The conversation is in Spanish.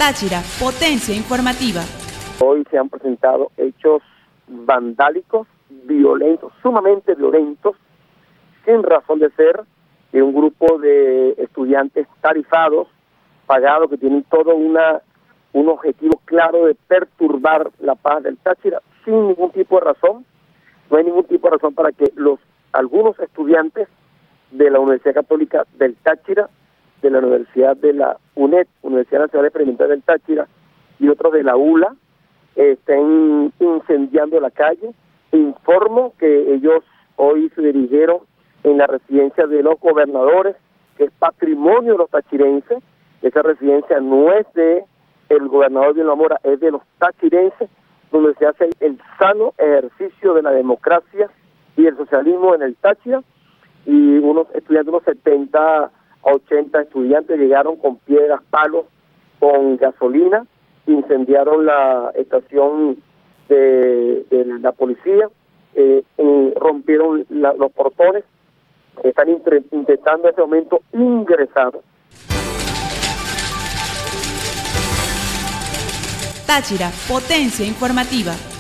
Táchira, potencia informativa. Hoy se han presentado hechos vandálicos, violentos, sumamente violentos, sin razón de ser, de un grupo de estudiantes tarifados, pagados, que tienen todo un objetivo claro de perturbar la paz del Táchira, sin ningún tipo de razón. No hay ningún tipo de razón para que algunos estudiantes de la Universidad Católica del Táchira, de la Universidad de la UNED, Universidad Nacional Experimental del Táchira, y otros de la ULA, estén incendiando la calle. Informo que ellos hoy se dirigieron en la residencia de los gobernadores, que es patrimonio de los tachirenses. Esa residencia no es de el gobernador de la Mora, es de los tachirenses, donde se hace el sano ejercicio de la democracia y el socialismo en el Táchira. Y unos estudiantes, unos 70 a 80 estudiantes, llegaron con piedras, palos, con gasolina, incendiaron la estación de la policía, rompieron los portones, están intentando en este momento ingresar. Táchira, potencia informativa.